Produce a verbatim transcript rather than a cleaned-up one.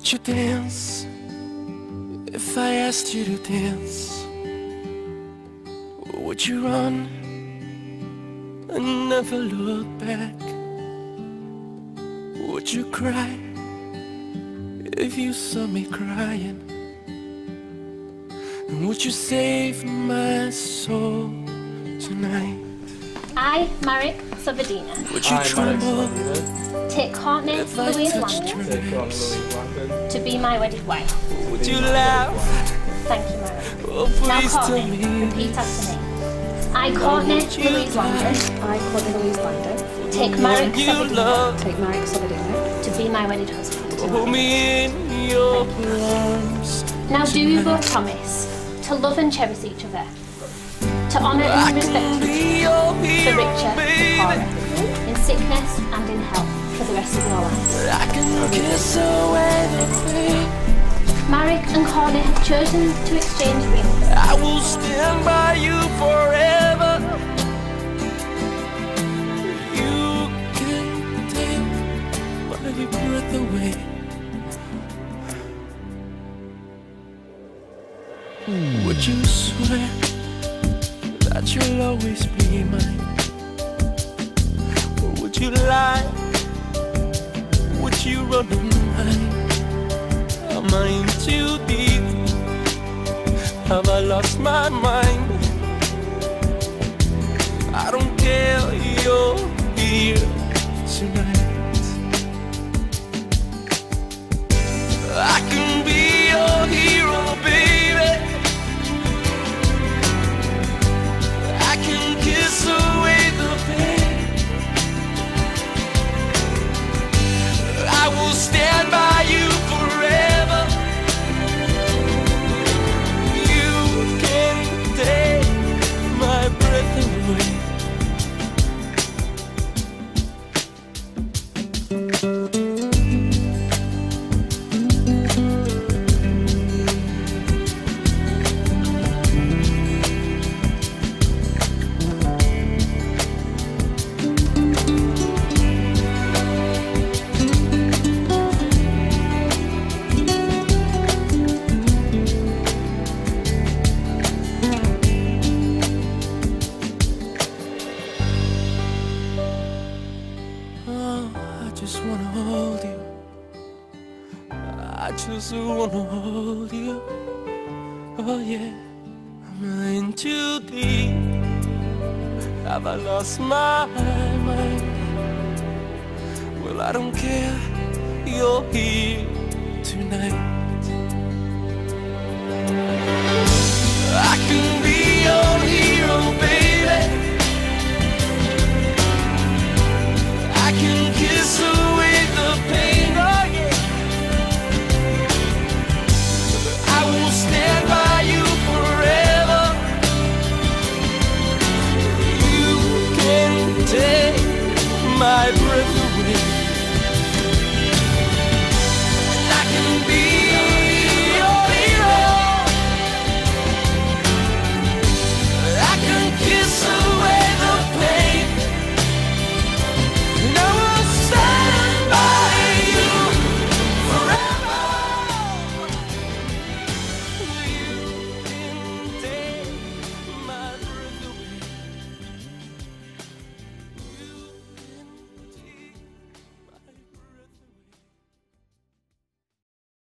Would you dance if I asked you to dance? Would you run and never look back? Would you cry if you saw me crying? And would you save my soul tonight? I, Marek Savadina, Would you tremble take Courtney if I Louise touched your Landon lips? to be my wedded wife. Would you laugh? Thank you, Marek. Oh, Now please tell Courtney, me. repeat after me. I, Courtney Louise Landon, I, Courtney Louise Landon, take Marek You Savadina love. take Marek Savadina to be my wedded husband. Hold me in your arms. Now do you both promise to love and cherish each other, to honour I and respect can each be other, your the hero, richer, the poorer, baby. in sickness and in health, for the rest of your lives. I can kiss away the pain. Marek and Courtney have chosen to exchange rings. I will stand by you forever. You can take my breath away. Would you swear that you'll always be mine? Or would you lie? Would you run and hide? Am I in too deep? Have I lost my mind? I don't care, you're here tonight. I can be your hero, baby. I can kiss away the pain. I will stand by you forever. You can take my breath away. Oh, I just wanna hold you. I just wanna hold you. Oh yeah, I'm in too deep. Have I lost my mind? Well, I don't care, you're here tonight.